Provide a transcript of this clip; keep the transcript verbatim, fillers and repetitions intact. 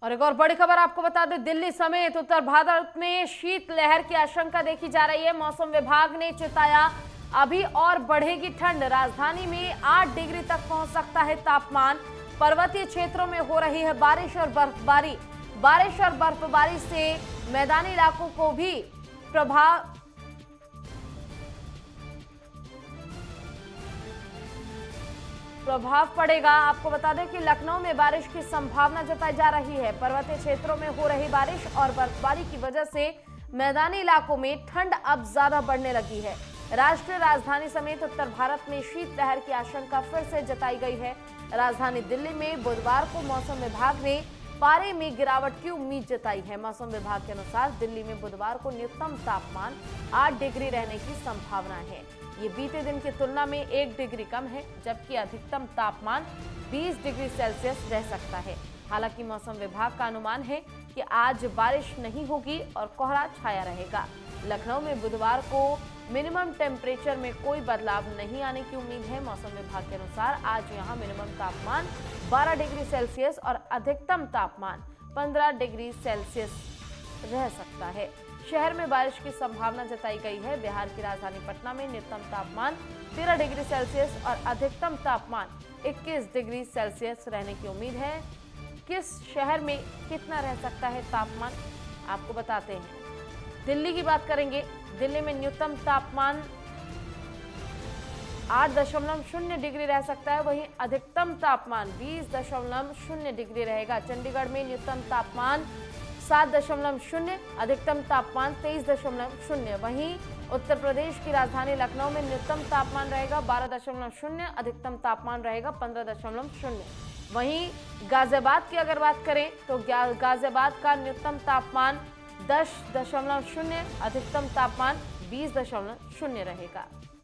और एक और बड़ी खबर आपको बता दें, दिल्ली समेत उत्तर भारत में शीतलहर की आशंका देखी जा रही है। मौसम विभाग ने चेताया, अभी और बढ़ेगी ठंड। राजधानी में आठ डिग्री तक पहुंच सकता है तापमान। पर्वतीय क्षेत्रों में हो रही है बारिश और बर्फबारी। बारिश और बर्फबारी से मैदानी इलाकों को भी प्रभाव प्रभाव पड़ेगा। आपको बता दें कि लखनऊ में बारिश की संभावना जताई जा रही है। पर्वतीय क्षेत्रों में हो रही बारिश और बर्फबारी की वजह से मैदानी इलाकों में ठंड अब ज्यादा बढ़ने लगी है। राष्ट्रीय राजधानी समेत उत्तर भारत में शीतलहर की आशंका फिर से जताई गई है। राजधानी दिल्ली में बुधवार को मौसम विभाग ने पारे में गिरावट की उम्मीद जताई है। मौसम विभाग के अनुसार दिल्ली में बुधवार को न्यूनतम तापमान आठ डिग्री रहने की संभावना है। ये बीते दिन की तुलना में एक डिग्री कम है, जबकि अधिकतम तापमान बीस डिग्री सेल्सियस रह सकता है। हालांकि मौसम विभाग का अनुमान है कि आज बारिश नहीं होगी और कोहरा छाया रहेगा। लखनऊ में बुधवार को मिनिमम टेम्परेचर में कोई बदलाव नहीं आने की उम्मीद है। मौसम विभाग के अनुसार आज यहां मिनिमम तापमान बारह डिग्री सेल्सियस और अधिकतम तापमान पंद्रह डिग्री सेल्सियस रह सकता है। शहर में बारिश की संभावना जताई गई है। बिहार की राजधानी पटना में न्यूनतम तापमान तेरह डिग्री सेल्सियस और अधिकतम तापमान इक्कीस डिग्री सेल्सियस रहने की उम्मीद है। किस शहर में कितना रह सकता है तापमान, आपको बताते हैं। दिल्ली की बात करेंगे। दिल्ली में न्यूनतम तापमान आठ दशमलव शून्य डिग्री रह सकता है, वहीं अधिकतम तापमान बीस दशमलव शून्य डिग्री रहेगा। चंडीगढ़ में न्यूनतम तापमान सात दशमलव शून्य, अधिकतम तापमान तेईस दशमलव शून्य। वहीं उत्तर प्रदेश की राजधानी लखनऊ में न्यूनतम तापमान रहेगा बारह दशमलव शून्य, अधिकतम तापमान रहेगा पंद्रह दशमलव शून्य। वहीं गाजियाबाद की अगर बात करें तो गाजियाबाद का न्यूनतम तापमान दस दशमलव शून्य, अधिकतम तापमान बीस दशमलव शून्य रहेगा।